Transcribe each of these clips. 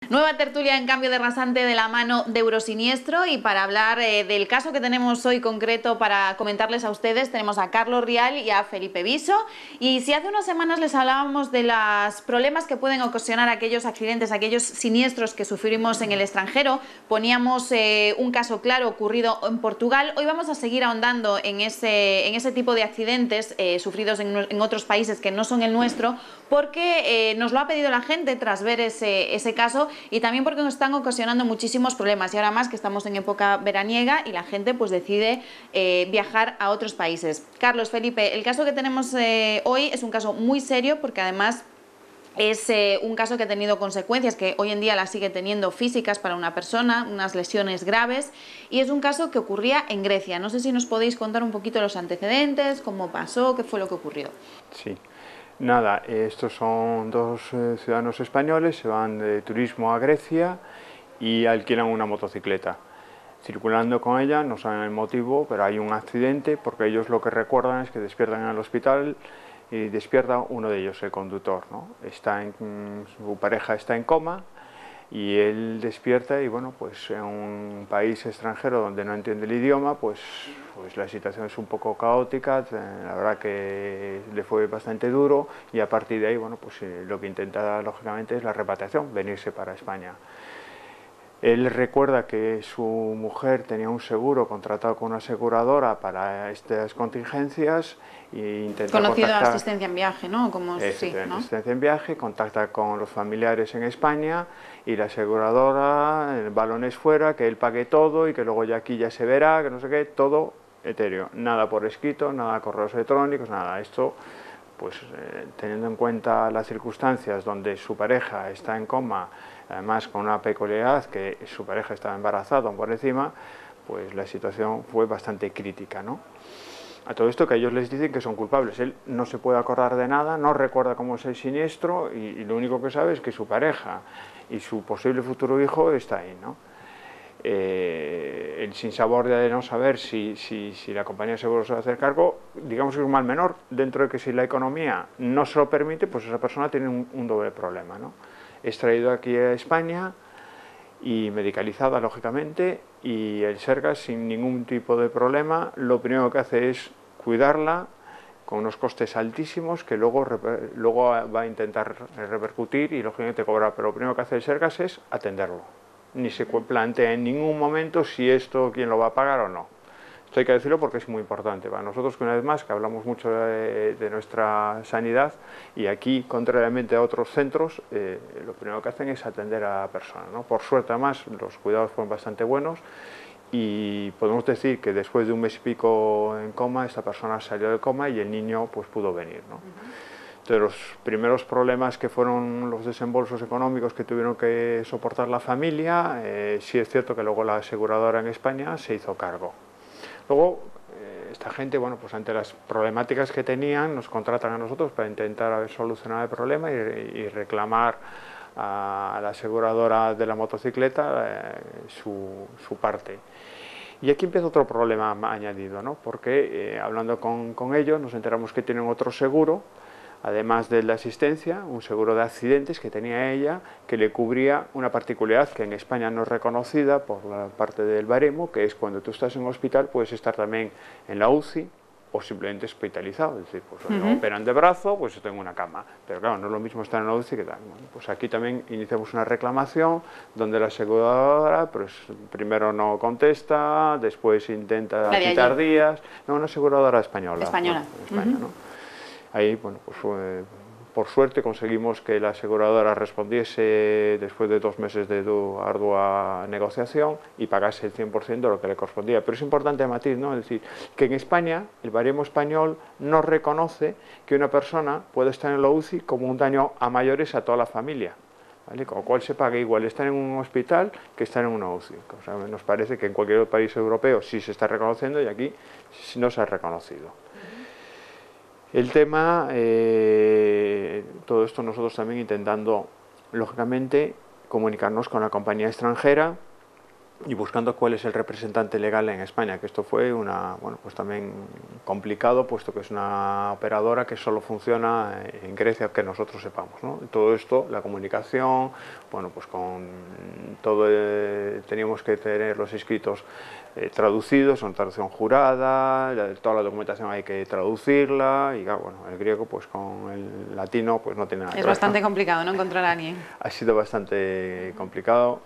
Nueva tertulia en Cambio de Rasante de la mano de Eurosiniestro, y para hablar del caso que tenemos hoy concreto para comentarles a ustedes tenemos a Carlos Rial y a Felipe Viso. Y si hace unas semanas les hablábamos de los problemas que pueden ocasionar aquellos accidentes, aquellos siniestros que sufrimos en el extranjero, poníamos un caso claro ocurrido en Portugal. Hoy vamos a seguir ahondando en ese tipo de accidentes sufridos en otros países que no son el nuestro, porque nos lo ha pedido la gente tras ver ese caso, y también porque nos están ocasionando muchísimos problemas, y ahora más que estamos en época veraniega y la gente pues decide viajar a otros países. Carlos, Felipe, el caso que tenemos hoy es un caso muy serio, porque además es un caso que ha tenido consecuencias, que hoy en día las sigue teniendo, físicas para una persona, unas lesiones graves, y es un caso que ocurría en Grecia. No sé si nos podéis contar un poquito los antecedentes, cómo pasó, qué fue lo que ocurrió. Sí. Nada, estos son dos ciudadanos españoles, se van de turismo a Grecia y alquilan una motocicleta. Circulando con ella, no saben el motivo, pero hay un accidente, porque ellos lo que recuerdan es que despiertan en el hospital y despierta uno de ellos, el conductor, ¿no? Su pareja está en coma y él despierta, y bueno, pues en un país extranjero donde no entiende el idioma, pues la situación es un poco caótica. La verdad que le fue bastante duro, y a partir de ahí, bueno, pues lo que intenta lógicamente es la repatriación, venirse para España. Él recuerda que su mujer tenía un seguro contratado con una aseguradora para estas contingencias e intenta Conocido contactar... asistencia en viaje, ¿no? Como sí, ¿no? Asistencia en viaje, contacta con los familiares en España, y la aseguradora, el balón es fuera, que él pague todo y que luego ya aquí ya se verá, que no sé qué, todo etéreo. Nada por escrito, nada correos electrónicos, nada. Esto, pues teniendo en cuenta las circunstancias donde su pareja está en coma, además con una peculiaridad que su pareja estaba embarazada por encima, pues la situación fue bastante crítica, ¿no? A todo esto, que ellos les dicen que son culpables. Él no se puede acordar de nada, no recuerda cómo es el siniestro, y lo único que sabe es que su pareja y su posible futuro hijo está ahí, ¿no? El sinsabor de no saber si la compañía de seguros se va a hacer cargo, digamos que es un mal menor, dentro de que si la economía no se lo permite, pues esa persona tiene un doble problema, ¿no? Es traído aquí a España y medicalizada, lógicamente, y el Sergas, sin ningún tipo de problema, lo primero que hace es cuidarla con unos costes altísimos que luego va a intentar repercutir y lógicamente cobrar, pero lo primero que hace el Sergas es atenderlo. Ni se plantea en ningún momento si esto quién lo va a pagar o no. Esto hay que decirlo porque es muy importante para nosotros, que una vez más, que hablamos mucho de nuestra sanidad, y aquí, contrariamente a otros centros, lo primero que hacen es atender a la persona, ¿no? Por suerte, además, los cuidados fueron bastante buenos, y podemos decir que después de un mes y pico en coma, esta persona salió del coma y el niño pues pudo venir, ¿no? Entonces, los primeros problemas, que fueron los desembolsos económicos que tuvieron que soportar la familia, sí es cierto que luego la aseguradora en España se hizo cargo. Luego, esta gente, bueno, pues ante las problemáticas que tenían, nos contratan a nosotros para intentar solucionar el problema y reclamar a la aseguradora de la motocicleta su parte. Y aquí empieza otro problema añadido, ¿no? Porque hablando con ellos nos enteramos que tienen otro seguro, además de la asistencia, un seguro de accidentes que tenía ella, que le cubría una particularidad que en España no es reconocida por la parte del baremo, que es cuando tú estás en un hospital puedes estar también en la UCI o simplemente hospitalizado, es decir, pues me operan de brazo, pues tengo una cama, pero claro, no es lo mismo estar en la UCI que tal. Bueno, pues aquí también iniciamos una reclamación donde la aseguradora pues primero no contesta, después intenta quitar días, no, una aseguradora española. Española. Bueno, en España, ¿no? Ahí, bueno, pues por suerte conseguimos que la aseguradora respondiese después de 2 meses de ardua negociación y pagase el 100% de lo que le correspondía. Pero es importante el matiz, ¿no? Es decir, que en España el baremo español no reconoce que una persona puede estar en la UCI como un daño a mayores a toda la familia, ¿vale? Con lo cual se paga igual estar en un hospital que estar en una UCI. O sea, nos parece que en cualquier otro país europeo sí se está reconociendo y aquí no se ha reconocido. El tema, todo esto nosotros también intentando, lógicamente, comunicarnos con la compañía extranjera y buscando cuál es el representante legal en España, que esto fue bueno, pues también complicado, puesto que es una operadora que solo funciona en Grecia, que nosotros sepamos, ¿no? Y todo esto, la comunicación, bueno, pues con todo, teníamos que tener los escritos traducidos, son traducción jurada, toda la documentación hay que traducirla, y claro, bueno, el griego pues con el latino pues no tiene nada que ver, Es bastante ¿no? complicado, ¿no?, encontrar a alguien. Ha sido bastante complicado.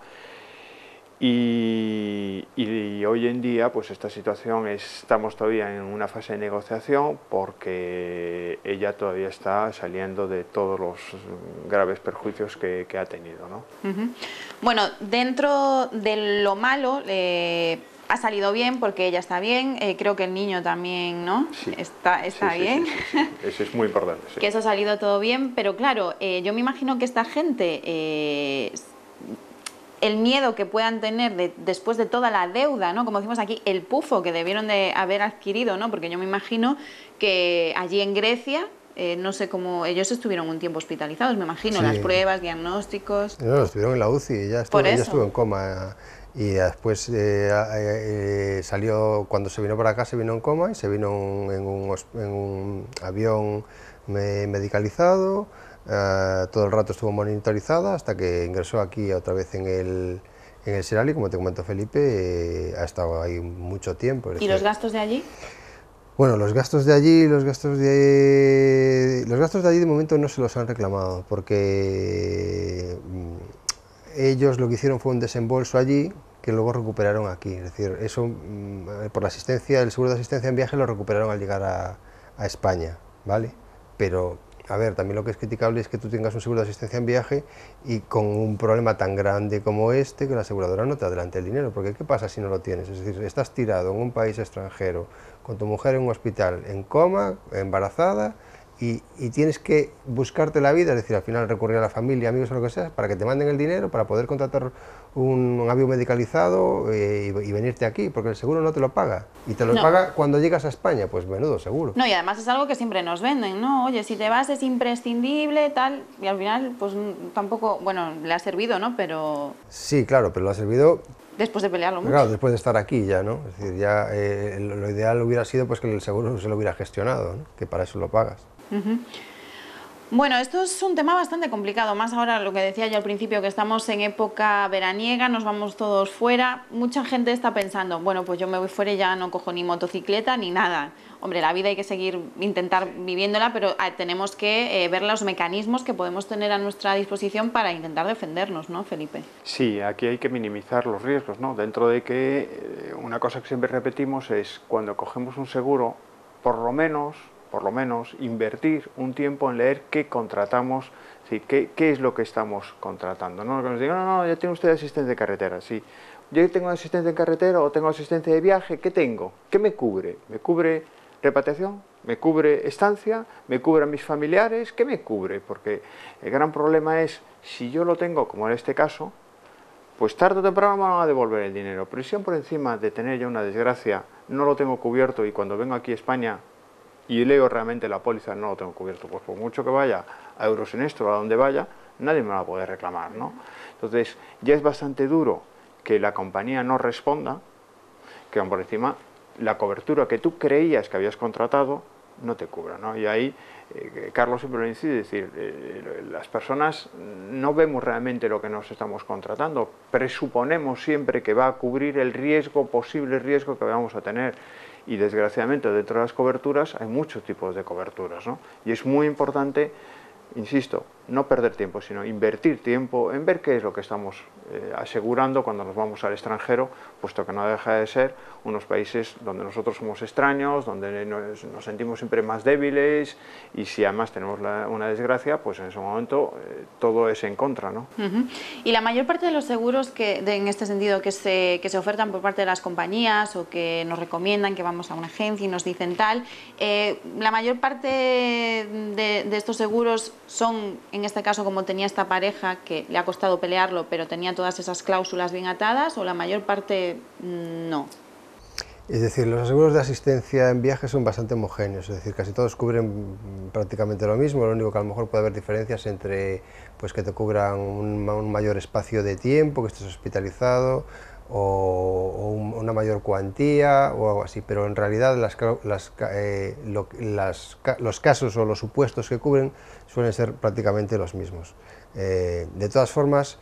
Y hoy en día, pues esta situación, estamos todavía en una fase de negociación porque ella todavía está saliendo de todos los graves perjuicios que ha tenido, ¿no? Bueno, dentro de lo malo, ha salido bien porque ella está bien, creo que el niño también, ¿no? Sí. Está bien. Sí. Eso es muy importante. Sí. Que eso ha salido todo bien, pero claro, yo me imagino que esta gente... el miedo que puedan tener después de toda la deuda, ¿no?, como decimos aquí, el pufo que debieron de haber adquirido, ¿no?, porque yo me imagino que allí en Grecia, no sé cómo, ellos estuvieron un tiempo hospitalizados, me imagino, Sí. Las pruebas, diagnósticos... No, estuvieron en la UCI, ella estuvo en coma, y después salió, cuando se vino para acá se vino en coma y se vino en un avión medicalizado. Todo el rato estuvo monitorizada hasta que ingresó aquí otra vez en el Serali, como te comentó Felipe, ha estado ahí mucho tiempo. ¿Y los gastos de allí? Bueno, los gastos de allí de momento no se los han reclamado, porque ellos lo que hicieron fue un desembolso allí que luego recuperaron aquí. Es decir, eso por la asistencia, el seguro de asistencia en viaje lo recuperaron al llegar a España, ¿vale? Pero a ver, también lo que es criticable es que tú tengas un seguro de asistencia en viaje y con un problema tan grande como este, que la aseguradora no te adelante el dinero, porque ¿qué pasa si no lo tienes? Es decir, estás tirado en un país extranjero, con tu mujer en un hospital, en coma, embarazada, y tienes que buscarte la vida, es decir, al final recurrir a la familia, amigos o lo que sea, para que te manden el dinero, para poder contratar un avión medicalizado y venirte aquí, porque el seguro no te lo paga, y te lo paga cuando llegas a España, pues menudo seguro. No, y además es algo que siempre nos venden, ¿no? Oye, si te vas es imprescindible, tal, y al final, pues tampoco, bueno, le ha servido, ¿no? Pero... Sí, claro, pero lo ha servido... Después de pelearlo mucho. Claro, después de estar aquí ya, ¿no? Es decir, ya lo ideal hubiera sido pues que el seguro se lo hubiera gestionado, ¿no?, que para eso lo pagas. Bueno, esto es un tema bastante complicado, más ahora lo que decía yo al principio, que estamos en época veraniega, nos vamos todos fuera. Mucha gente está pensando, bueno, pues yo me voy fuera y ya no cojo ni motocicleta ni nada. Hombre, la vida hay que seguir, intentar viviéndola, pero tenemos que ver los mecanismos que podemos tener a nuestra disposición para intentar defendernos, ¿no, Felipe? Sí, aquí hay que minimizar los riesgos, ¿no? Dentro de que una cosa que siempre repetimos es, cuando cogemos un seguro, por lo menos invertir un tiempo en leer qué contratamos, ¿sí? qué es lo que estamos contratando, ¿no? Que nos digan, no, ya tiene usted asistencia de carretera, sí. Yo tengo asistencia en carretera o tengo asistencia de viaje, ¿qué tengo? ¿Qué me cubre? ¿Me cubre repatriación? ¿Me cubre estancia? ¿Me cubre a mis familiares? ¿Qué me cubre? Porque el gran problema es, si yo lo tengo, como en este caso, pues tarde o temprano me van a devolver el dinero. Pero si por encima de tener ya una desgracia, no lo tengo cubierto y cuando vengo aquí a España y leo realmente la póliza, no lo tengo cubierto, pues por mucho que vaya a Eurosiniestro o a donde vaya, nadie me va a poder reclamar, ¿no? Entonces, ya es bastante duro que la compañía no responda, que por encima la cobertura que tú creías que habías contratado no te cubra, ¿no? Y ahí, Carlos siempre lo incide, es decir, las personas no vemos realmente lo que nos estamos contratando, presuponemos siempre que va a cubrir el riesgo, posible riesgo que vamos a tener. Y desgraciadamente dentro de las coberturas hay muchos tipos de coberturas, ¿no? Y es muy importante, insisto, no perder tiempo, sino invertir tiempo en ver qué es lo que estamos asegurando cuando nos vamos al extranjero, puesto que no deja de ser unos países donde nosotros somos extraños, donde nos sentimos siempre más débiles, y si además tenemos una desgracia, pues en ese momento todo es en contra, ¿no? Y la mayor parte de los seguros en este sentido que se ofertan por parte de las compañías o que nos recomiendan, que vamos a una agencia y nos dicen tal, la mayor parte de estos seguros son, en este caso, como tenía esta pareja, que le ha costado pelearlo, pero tenía todas esas cláusulas bien atadas, o la mayor parte no. Es decir, los seguros de asistencia en viaje son bastante homogéneos, es decir, casi todos cubren prácticamente lo mismo, lo único que a lo mejor puede haber diferencias entre pues que te cubran un mayor espacio de tiempo, que estés hospitalizado, una mayor cuantía o algo así, pero en realidad los casos o los supuestos que cubren suelen ser prácticamente los mismos. De todas formas,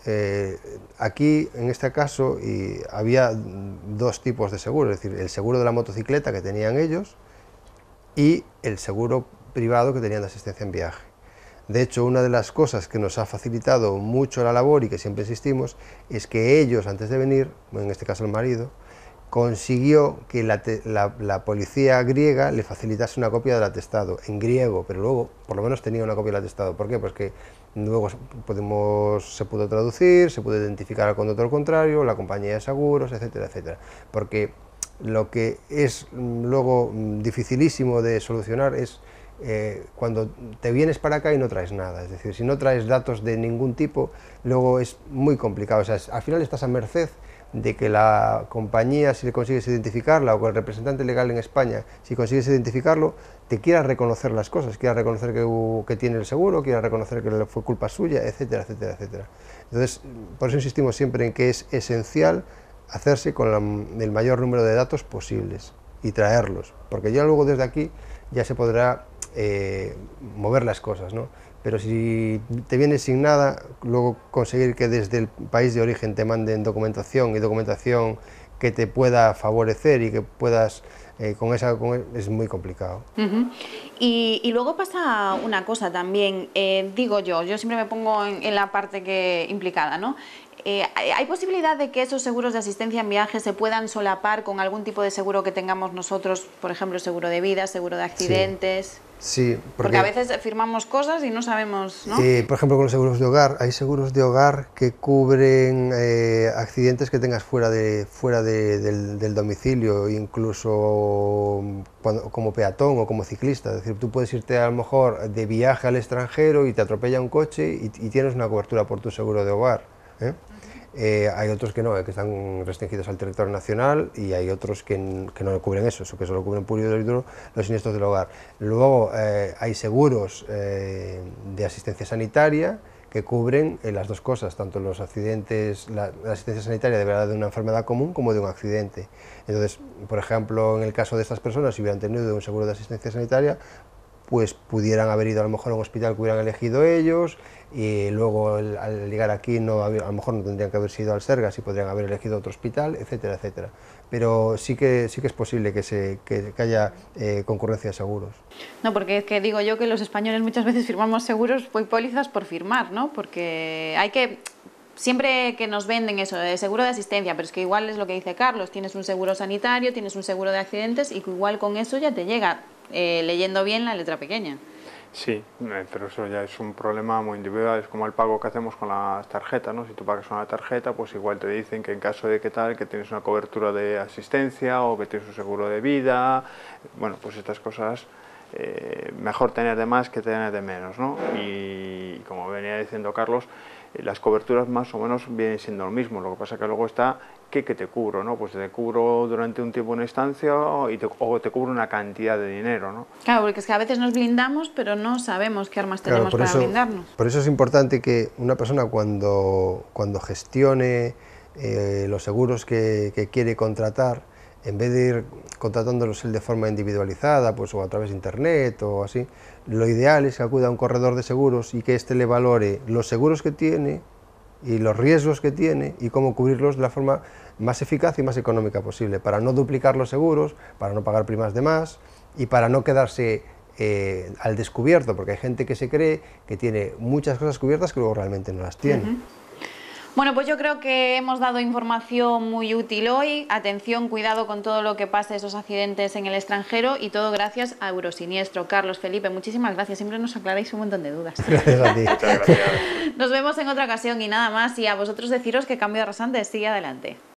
aquí en este caso había dos tipos de seguro, es decir, el seguro de la motocicleta que tenían ellos y el seguro privado que tenían de asistencia en viaje. De hecho, una de las cosas que nos ha facilitado mucho la labor y que siempre insistimos es que ellos, antes de venir, en este caso el marido, consiguió que la policía griega le facilitase una copia del atestado en griego, pero luego por lo menos tenía una copia del atestado. ¿Por qué? Pues que luego se pudo traducir, se pudo identificar al conductor contrario, la compañía de seguros, etcétera, etcétera. Porque lo que es luego dificilísimo de solucionar es cuando te vienes para acá y no traes nada, es decir, si no traes datos de ningún tipo, luego es muy complicado, o sea, al final estás a merced de que la compañía, si le consigues identificarla, o que el representante legal en España, si consigues identificarlo, te quiera reconocer las cosas, quiera reconocer que tiene el seguro, quiera reconocer que fue culpa suya, etcétera, etcétera, etcétera. Entonces, por eso insistimos siempre en que es esencial hacerse con el mayor número de datos posibles y traerlos, porque ya luego desde aquí ya se podrá mover las cosas, ¿no? Pero si te vienes sin nada, luego conseguir que desde el país de origen te manden documentación y documentación que te pueda favorecer y que puedas es muy complicado. Y luego pasa una cosa también, digo yo siempre me pongo en la parte implicada, ¿no? ¿Hay posibilidad de que esos seguros de asistencia en viaje se puedan solapar con algún tipo de seguro que tengamos nosotros, por ejemplo, seguro de vida, seguro de accidentes? Sí, porque a veces firmamos cosas y no sabemos, ¿no? Por ejemplo, con los seguros de hogar, hay seguros de hogar que cubren accidentes que tengas fuera del domicilio, incluso como peatón o como ciclista. Es decir, tú puedes irte a lo mejor de viaje al extranjero y te atropella un coche y tienes una cobertura por tu seguro de hogar, ¿eh? Hay otros que no, que están restringidos al territorio nacional, y hay otros que no cubren eso, que solo cubren puro y duro los siniestros del hogar. Luego hay seguros de asistencia sanitaria que cubren las dos cosas, tanto los accidentes, la asistencia sanitaria de una enfermedad común como de un accidente. Entonces, por ejemplo, en el caso de estas personas, si hubieran tenido un seguro de asistencia sanitaria, pues pudieran haber ido a lo mejor a un hospital que hubieran elegido ellos, y luego al llegar aquí a lo mejor no tendrían que haber sido al Sergas y podrían haber elegido otro hospital, etcétera, etcétera. Pero sí que es posible que haya concurrencia de seguros. No, porque es que digo yo que los españoles muchas veces firmamos seguros, pólizas por firmar, ¿no? Porque hay que... Siempre que nos venden eso, de seguro de asistencia, pero es que igual es lo que dice Carlos, tienes un seguro sanitario, tienes un seguro de accidentes y igual con eso ya te llega, leyendo bien la letra pequeña. Sí, pero eso ya es un problema muy individual, es como el pago que hacemos con las tarjetas, ¿no? Si tú pagas con la tarjeta, pues igual te dicen que en caso de que tienes una cobertura de asistencia o que tienes un seguro de vida, bueno, pues estas cosas mejor tener de más que tener de menos, ¿no? Y como venía diciendo Carlos, las coberturas más o menos vienen siendo lo mismo, lo que pasa que luego está que te cubro, ¿no? Pues te cubro durante un tiempo una estancia o te cubro una cantidad de dinero, ¿no? Claro, porque es que a veces nos blindamos, pero no sabemos qué armas tenemos para blindarnos. Por eso es importante que una persona cuando gestione los seguros que quiere contratar, en vez de ir contratándolos de forma individualizada, pues o a través de internet o así, lo ideal es que acuda a un corredor de seguros y que éste le valore los seguros que tiene y los riesgos que tiene y cómo cubrirlos de la forma más eficaz y más económica posible, para no duplicar los seguros, para no pagar primas de más y para no quedarse al descubierto, porque hay gente que se cree que tiene muchas cosas cubiertas que luego realmente no las tiene. Bueno, pues yo creo que hemos dado información muy útil hoy. Atención, cuidado con todo lo que pase, esos accidentes en el extranjero, y todo gracias a Eurosiniestro. Carlos, Felipe, muchísimas gracias. Siempre nos aclaráis un montón de dudas. Gracias a ti. Muchas gracias. Nos vemos en otra ocasión y nada más. Y a vosotros deciros que Cambio de Rasante sigue adelante.